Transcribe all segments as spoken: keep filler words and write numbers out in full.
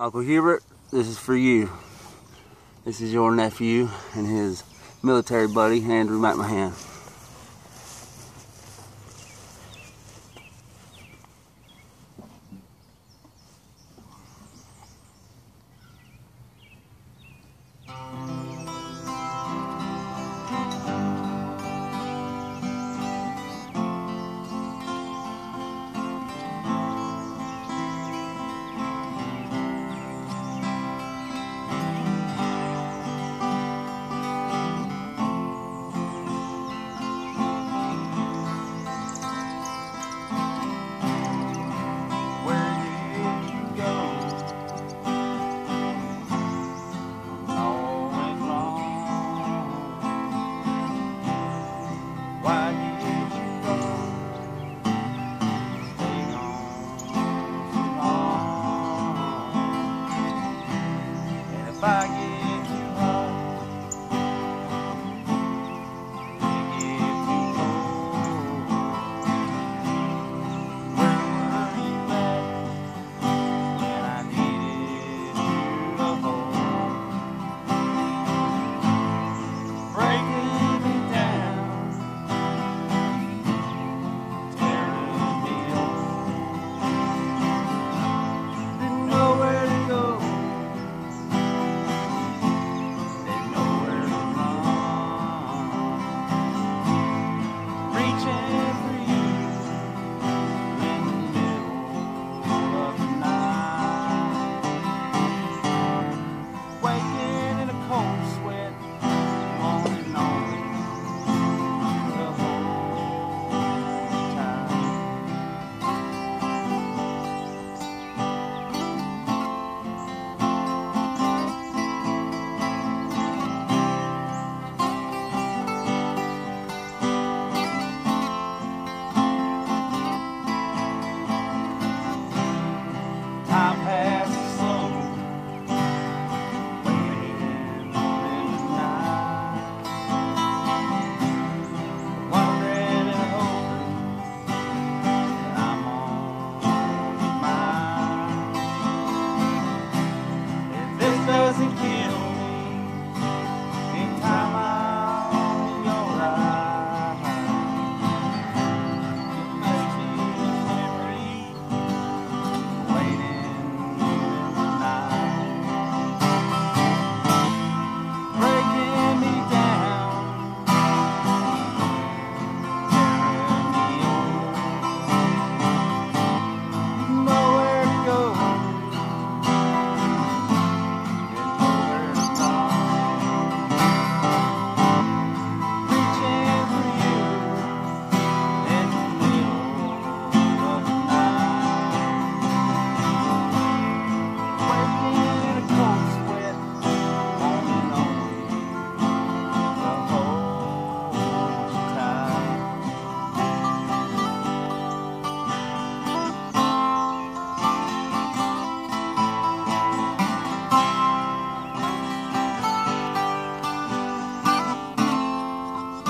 Uncle Hubert, this is for you. This is your nephew and his military buddy, Andrew McMahon. If I get too hot, you get too cold. Where were you at when I needed you to hold? Breaking me down, tearing me off. Didn't know where to go. Time passes slow, waiting in the night. Wondering and hoping that I'm on your mind. If this doesn't kill me, in time I'll be alright. It must be a memory waiting.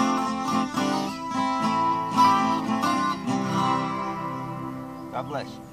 God bless you.